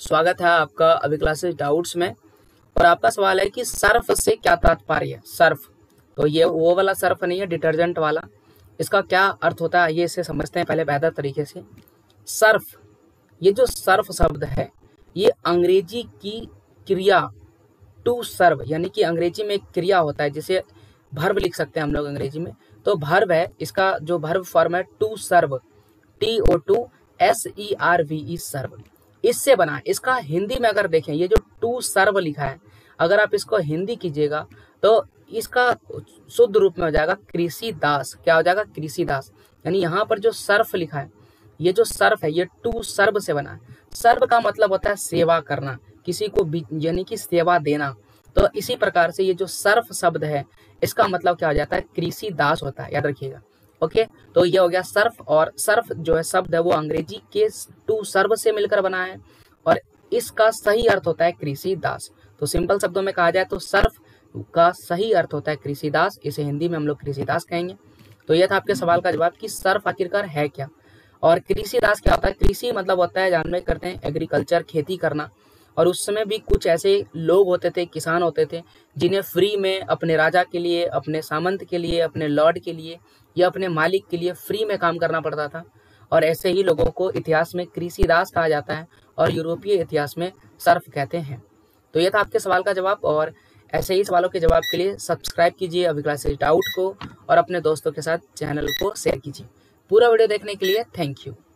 स्वागत है आपका अभी क्लासेस डाउट्स में। और आपका सवाल है कि सर्फ से क्या तात्पर्य है। सर्फ तो ये वो वाला सर्फ नहीं है, डिटर्जेंट वाला। इसका क्या अर्थ होता है ये इसे समझते हैं पहले बेहतर तरीके से। सर्फ, ये जो सर्फ शब्द है ये अंग्रेजी की क्रिया टू सर्व, यानी कि अंग्रेजी में एक क्रिया होता है जिसे भर्ब लिख सकते हैं हम लोग अंग्रेजी में। तो भर्ब है, इसका जो भर्ब फॉर्म है टू सर्व, TOTSERVE सर्व, इससे बना है। इसका हिंदी में अगर देखें, ये जो टू सर्व लिखा है, अगर आप इसको हिंदी कीजिएगा तो इसका शुद्ध रूप में हो जाएगा कृषि दास। क्या हो जाएगा? कृषि दास। यानी यहाँ पर जो सर्फ लिखा है, ये जो सर्फ है ये टू सर्व से बना है। सर्व का मतलब होता है सेवा करना, किसी को यानी कि सेवा देना। तो इसी प्रकार से ये जो सर्फ शब्द है इसका मतलब क्या हो जाता है? कृषि दास होता है, याद रखिएगा। ओके, तो ये हो गया सर्फ। और सर्फ जो है शब्द है वो अंग्रेजी के टू सर्व से मिलकर बना है और इसका सही अर्थ होता है कृषि दास। तो सिंपल शब्दों में कहा जाए तो सर्फ का सही अर्थ होता है कृषि दास, इसे हिंदी में हम लोग कृषि दास कहेंगे। तो यह था आपके सवाल का जवाब कि सर्फ आखिरकार है क्या और कृषि दास क्या होता है। कृषि मतलब होता है, जानने करते हैं, एग्रीकल्चर, खेती करना। और उस समय भी कुछ ऐसे लोग होते थे, किसान होते थे, जिन्हें फ्री में अपने राजा के लिए, अपने सामंत के लिए, अपने लॉर्ड के लिए या अपने मालिक के लिए फ्री में काम करना पड़ता था। और ऐसे ही लोगों को इतिहास में कृषि दास कहा जाता है और यूरोपीय इतिहास में सर्फ कहते हैं। तो यह था आपके सवाल का जवाब। और ऐसे ही सवालों के जवाब के लिए सब्सक्राइब कीजिए अभी क्लासेस डाउट को और अपने दोस्तों के साथ चैनल को शेयर कीजिए। पूरा वीडियो देखने के लिए थैंक यू।